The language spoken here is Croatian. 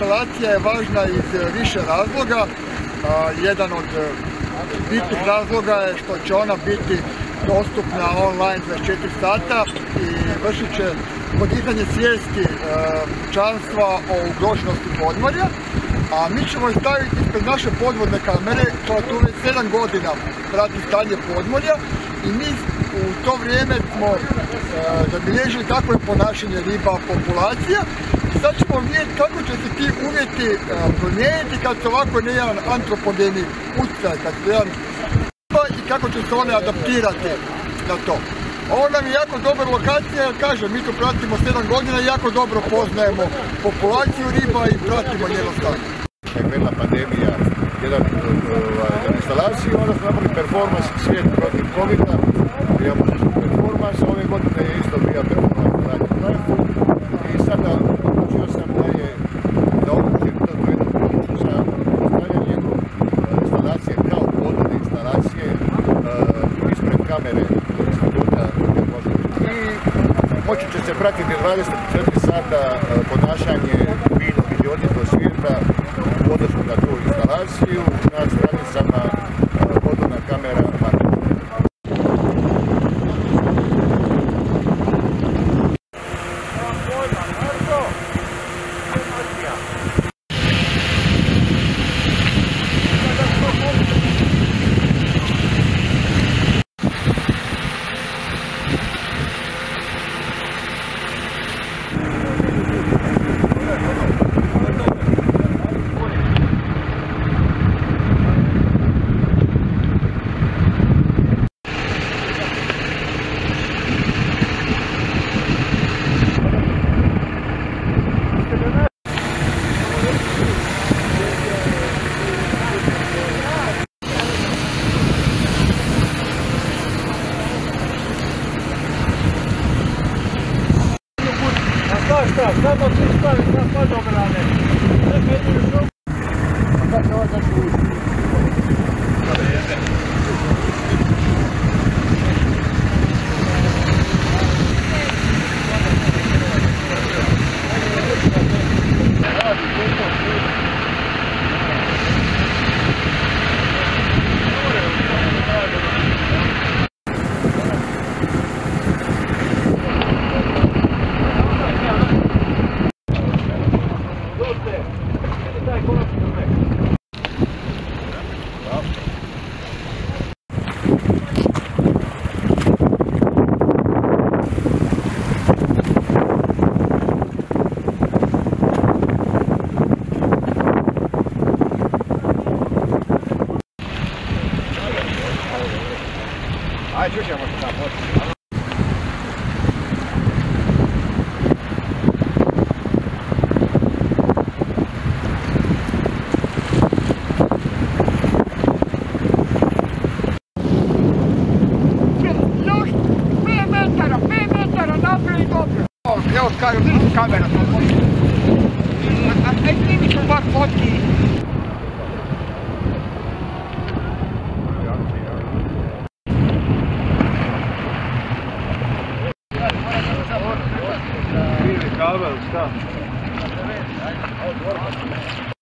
instalacija je važna iz više razloga. Jedan od bitnih razloga je što će ona biti dostupna online 24 sata i vršit će podizanje svijesti pučanstva o ugroženosti podmorja, a mi ćemo je staviti ispred naše podvodne kamere koja tu već 7 godina prati stanje podmorja i mi u to vrijeme smo zabilježili kakvo je ponašanje riba populacija i sad ćemo vidjeti kako će se ti uvjeti promijeniti kad se ovako jedan antropogeni utjecaj, kad se jedan i kako će se one adaptirati na to. Ovo nam je jako dobra lokacija, jer kažem, mi tu pratimo 7 godina i jako dobro poznajemo populaciju riba i pratimo njeno stanje. Kad je krenula pandemija, jedan instalaciju, onda smo napravili performans svijet protiv COVID-a, imamo performans, ove godine je isto bio performans na radiju i sada odlučio sam da odlučim to jednu priču za postavljanje instalacije kao podvodne instalacije ispred kamere instituta i moći će se pratiti 24 sata ponašanje biljnog i životinjskog svijeta u odnosu na tu instalaciju na stranicama podvodna kamera Martinske. Samo se staviti na podobrane. Sad se ovo zašuti. Ajde, čućemo se tamo. Još 5 metara naprijed i dobro. Evo kažu, vidi kamera. A snimi ću bar fotki. Kabel, šta?